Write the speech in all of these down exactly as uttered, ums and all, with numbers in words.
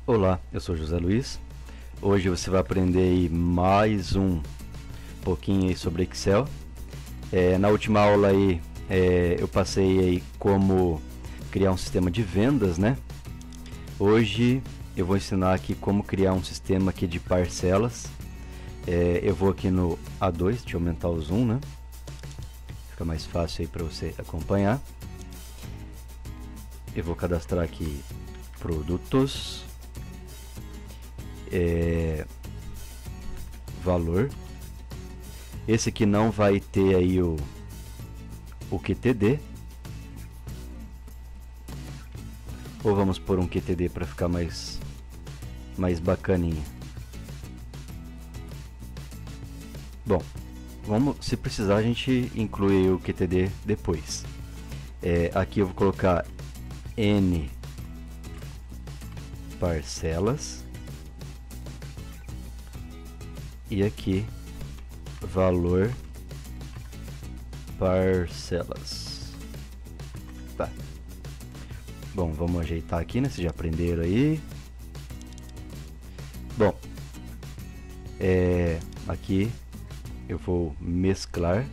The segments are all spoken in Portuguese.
Olá, eu sou José Luiz. Hoje você vai aprender aí mais um pouquinho aí sobre Excel. É, na última aula aí é, eu passei aí como criar um sistema de vendas, né? Hoje eu vou ensinar aqui como criar um sistema aqui de parcelas. É, eu vou aqui no A dois, deixa eu aumentar o zoom, né? Fica mais fácil aí para você acompanhar. Eu vou cadastrar aqui produtos. É, valor. Esse aqui não vai ter aí o, o Q T D. Ou vamos pôr um Q T D para ficar mais, mais bacaninha. Bom, vamos, se precisar a gente inclui o Q T D depois. É, aqui eu vou colocar N parcelas. E aqui valor parcelas. Tá. Bom, vamos ajeitar aqui, né? Vocês já aprenderam aí. Bom, é, aqui eu vou mesclar.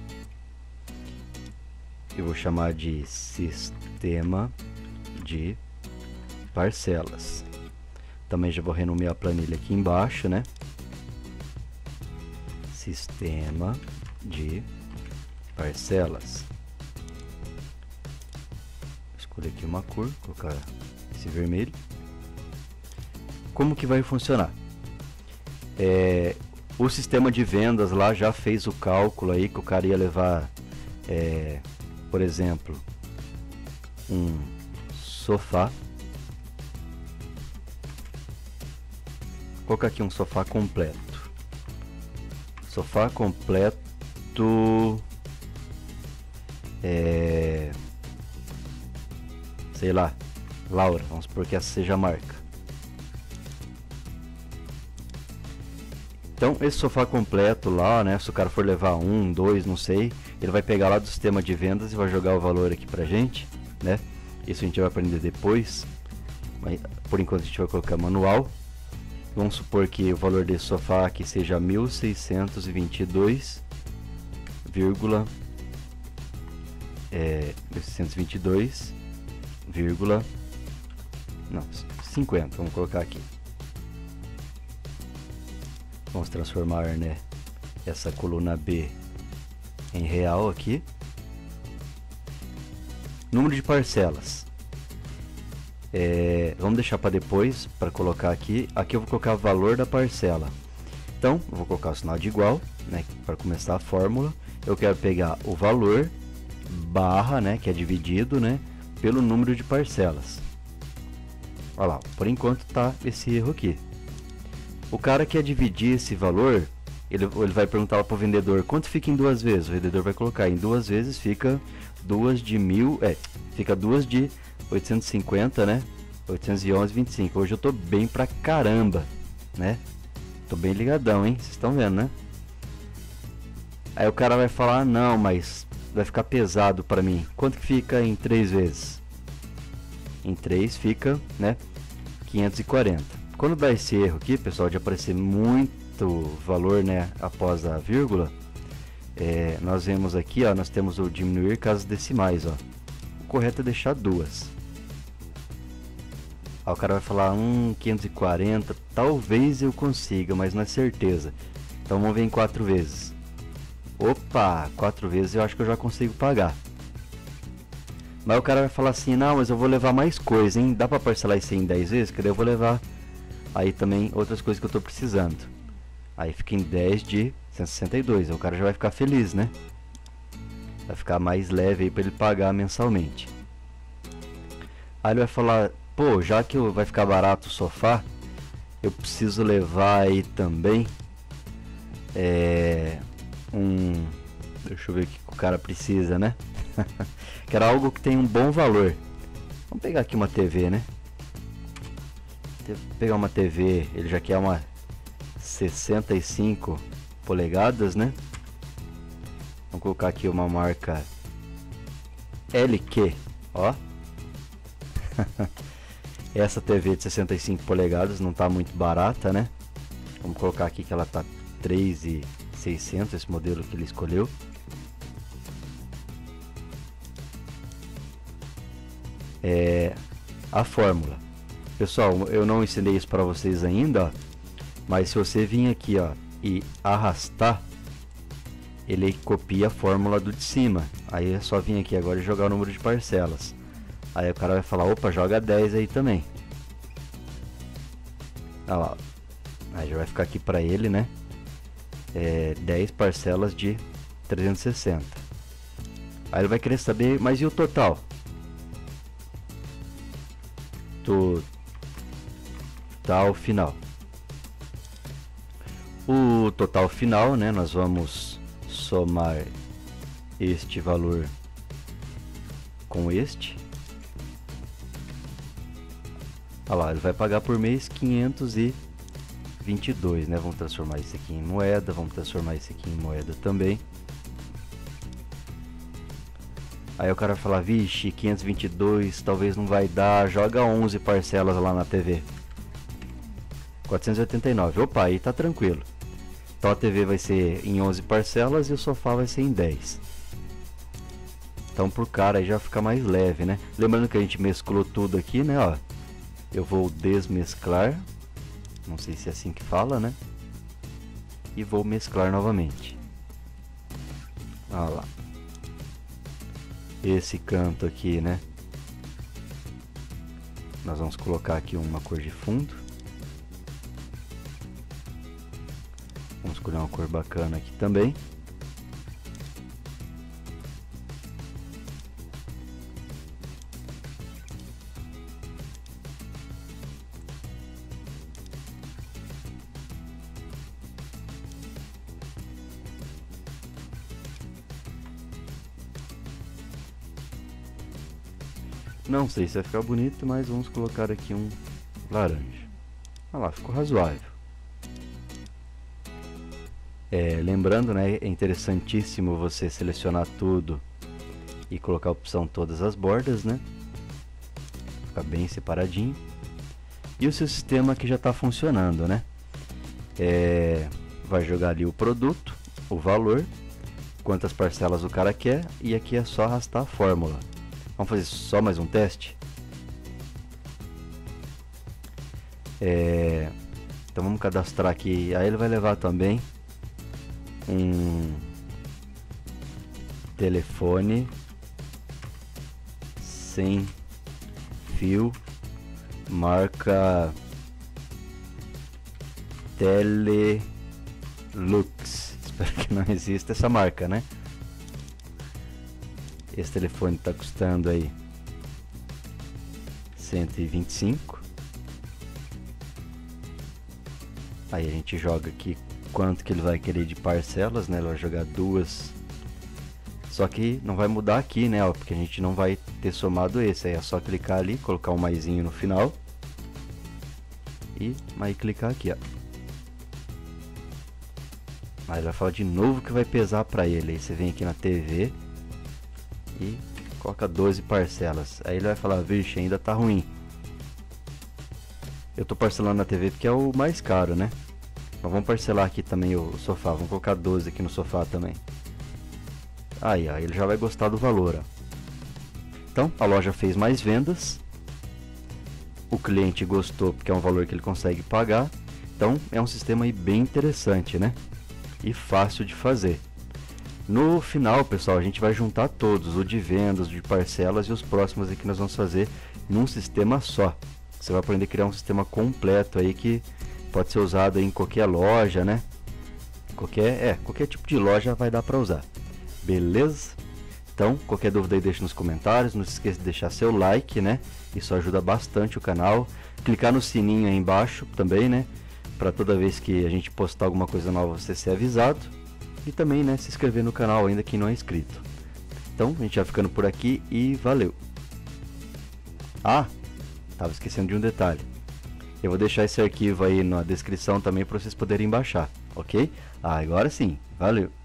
Eu vou chamar de sistema de parcelas. Também já vou renomear a planilha aqui embaixo, né? Sistema de parcelas. Escolher aqui uma cor, colocar esse vermelho. Como que vai funcionar? É, o sistema de vendas lá já fez o cálculo aí que o cara ia levar, é, por exemplo, um sofá. Vou colocar aqui um sofá completo. Sofá completo, é, sei lá, Laura, vamos supor que essa seja a marca. Então esse sofá completo lá, né, se o cara for levar um, dois, não sei, ele vai pegar lá do sistema de vendas e vai jogar o valor aqui pra gente, né? Isso a gente vai aprender depois, mas por enquanto a gente vai colocar manual. Vamos supor que o valor desse sofá aqui seja mil seiscentos e vinte e dois, é, mil seiscentos e vinte e dois, não, cinquenta, vamos colocar aqui. Vamos transformar, né, essa coluna B em real aqui. Número de parcelas. É, vamos deixar para depois, para colocar aqui. Aqui eu vou colocar o valor da parcela. Então, eu vou colocar o sinal de igual, né, para começar a fórmula. Eu quero pegar o valor, barra, né, que é dividido, né, pelo número de parcelas. Olha lá, por enquanto tá esse erro aqui. O cara quer dividir esse valor, ele, ele vai perguntar lá para o vendedor, quanto fica em duas vezes? O vendedor vai colocar, em duas vezes fica duas de mil, é, fica duas de oitocentos e cinquenta, né? oitocentos e onze, vinte e cinco. Hoje eu tô bem pra caramba, né? Tô bem ligadão, hein? Vocês estão vendo, né? Aí o cara vai falar, não, mas vai ficar pesado pra mim. Quanto que fica em três vezes? Em três fica, né? quinhentos e quarenta. Quando dá esse erro aqui, pessoal, de aparecer muito valor, né? Após a vírgula, é, nós vemos aqui, ó, nós temos o diminuir casas decimais, ó. O correto é deixar duas. Aí o cara vai falar, hum, quinhentos e quarenta, talvez eu consiga, mas não é certeza. Então vamos ver em quatro vezes. Opa, quatro vezes eu acho que eu já consigo pagar. Mas o cara vai falar assim, não, mas eu vou levar mais coisa, hein? Dá pra parcelar isso em dez vezes? Que daí eu vou levar aí também outras coisas que eu tô precisando. Aí fica em dez de cento e sessenta e dois, aí o cara já vai ficar feliz, né? Vai ficar mais leve aí pra ele pagar mensalmente. Aí ele vai falar, pô, já que vai ficar barato o sofá, eu preciso levar aí também é, um, deixa eu ver o que o cara precisa, né? Quero algo que tenha um bom valor. Vamos pegar aqui uma T V, né? Vou pegar uma T V, ele já quer uma sessenta e cinco polegadas, né? Vamos colocar aqui uma marca L Q, ó. Essa T V de sessenta e cinco polegadas não está muito barata, né? Vamos colocar aqui que ela tá três mil e seiscentos, esse modelo que ele escolheu. É a fórmula. Pessoal, eu não ensinei isso para vocês ainda, ó, mas se você vir aqui, ó, e arrastar, ele copia a fórmula do de cima. Aí é só vir aqui agora e jogar o número de parcelas. Aí o cara vai falar, opa, joga dez aí também. Olha lá. Aí já vai ficar aqui para ele, né? É, dez parcelas de trezentos e sessenta. Aí ele vai querer saber, mas e o total? Total final. O total final, né? Nós vamos somar este valor com este. Olha lá, ele vai pagar por mês quinhentos e vinte e dois, né? Vamos transformar isso aqui em moeda, vamos transformar isso aqui em moeda também. Aí o cara vai falar, vixe, quinhentos e vinte e dois, talvez não vai dar, joga onze parcelas lá na T V. quatrocentos e oitenta e nove, opa, aí tá tranquilo. Então a T V vai ser em onze parcelas e o sofá vai ser em dez. Então pro cara aí já fica mais leve, né? Lembrando que a gente mesclou tudo aqui, né, ó. Eu vou desmesclar, não sei se é assim que fala, né? E vou mesclar novamente. Olha lá. Esse canto aqui, né? Nós vamos colocar aqui uma cor de fundo. Vamos escolher uma cor bacana aqui também. Não sei se vai ficar bonito, mas vamos colocar aqui um laranja. Olha lá, ficou razoável. É, lembrando, né, é interessantíssimo você selecionar tudo e colocar a opção todas as bordas, né? Ficar bem separadinho. E o seu sistema aqui já está funcionando, né? É, vai jogar ali o produto, o valor, quantas parcelas o cara quer, e aqui é só arrastar a fórmula. Vamos fazer só mais um teste? É, então vamos cadastrar aqui. Aí ele vai levar também um telefone sem fio, marca Telelux. Espero que não exista essa marca, né? Esse telefone está custando aí cento e vinte e cinco. Aí a gente joga aqui quanto que ele vai querer de parcelas, né? Ele vai jogar duas. Só que não vai mudar aqui, né? Ó, porque a gente não vai ter somado esse. Aí é só clicar ali, colocar um maisinho no final. E aí clicar aqui, ó. Aí ele vai falar de novo que vai pesar para ele. Aí você vem aqui na T V e coloca doze parcelas. Aí ele vai falar, vixe, ainda tá ruim. Eu tô parcelando na T V porque é o mais caro, né? Mas vamos parcelar aqui também o sofá. Vamos colocar doze aqui no sofá também. Aí, ó, ele já vai gostar do valor, ó. Então, a loja fez mais vendas. O cliente gostou porque é um valor que ele consegue pagar. Então, é um sistema aí bem interessante, né? E fácil de fazer. No final, pessoal, a gente vai juntar todos, o de vendas, o de parcelas e os próximos aqui que nós vamos fazer num sistema só. Você vai aprender a criar um sistema completo aí que pode ser usado aí em qualquer loja, né? Qualquer, é, qualquer tipo de loja vai dar para usar. Beleza? Então, qualquer dúvida aí deixa nos comentários, não se esqueça de deixar seu like, né? Isso ajuda bastante o canal. Clicar no sininho aí embaixo também, né? Para toda vez que a gente postar alguma coisa nova você ser avisado. E também, né, se inscrever no canal ainda quem não é inscrito. Então, a gente vai ficando por aqui e valeu. Ah, tava esquecendo de um detalhe. Eu vou deixar esse arquivo aí na descrição também para vocês poderem baixar, ok? Ah, agora sim, valeu.